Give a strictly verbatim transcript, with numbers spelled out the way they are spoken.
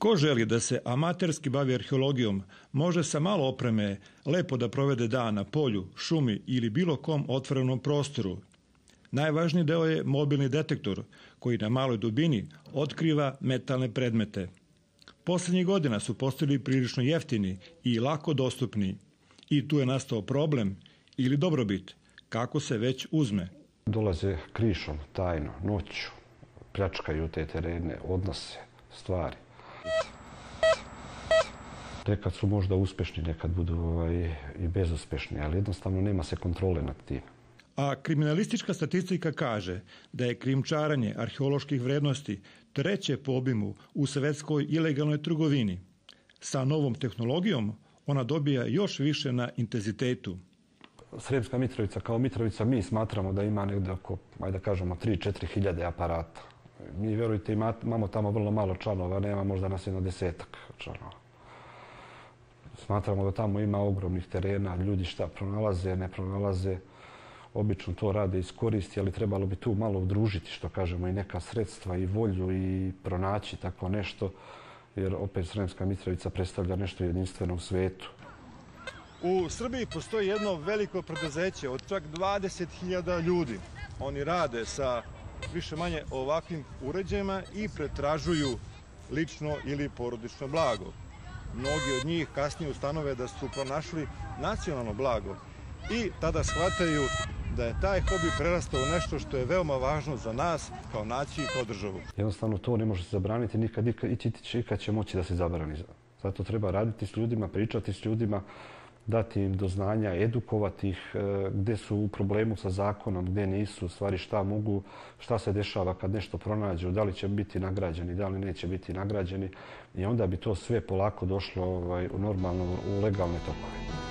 Ko želi da se amaterski bavi arheologijom, može sa malo opreme lepo da provede dan na polju, šumi ili bilo kom otvorenom prostoru. Najvažniji deo je mobilni detektor, koji na maloj dubini otkriva metalne predmete. Poslednjih godina su postali prilično jeftini i lako dostupni. I tu je nastao problem ili dobrobit, kako se već uzme. Dolaze krišom, tajno, noću, pljačkaju te terene, odnose stvari. Nekad su možda uspešni, nekad budu ovaj, i bezuspešni, ali jednostavno nema se kontrole nad tim. A kriminalistička statistika kaže da je krijumčarenje arheoloških vrednosti treće po obimu u svetskoj ilegalnoj trgovini. Sa novom tehnologijom ona dobija još više na intenzitetu. Sremska Mitrovica kao Mitrovica mi smatramo da ima negde oko, ajde da kažemo, tri do četiri hiljade aparata. Mi, vjerujte, imamo tamo vrlo malo članova, nema možda nas jedno desetak članova. Smatramo da tamo ima ogromnih terena, ljudi šta pronalaze, ne pronalaze. Obično to rade iskoristi, ali trebalo bi tu malo udružiti, što kažemo, i neka sredstva i volju i pronaći tako nešto, jer opet Sremska Mitrovica predstavlja nešto jedinstveno u svetu. U Srbiji postoji jedno veliko preduzeće od čak dvadeset hiljada ljudi. Oni rade sa više manje ovakvim uređajima i pretražuju lično ili porodično blago. Mnogi od njih kasnije ustanove da su pronašli nacionalno blago i tada shvataju da je taj hobi prerastao u nešto što je veoma važno za nas kao naciju i kao državu. Jednostavno to ne može se zabraniti nikad, ikad će moći da se zabrani. Zato treba raditi s ljudima, pričati s ljudima, dati im do znanja, edukovati ih gde su u problemu sa zakonom, gde nisu, u stvari šta mogu, šta se dešava kad nešto pronađu, da li će biti nagrađeni, da li neće biti nagrađeni i onda bi to sve polako došlo ovaj, u normalno, u legalne tokove.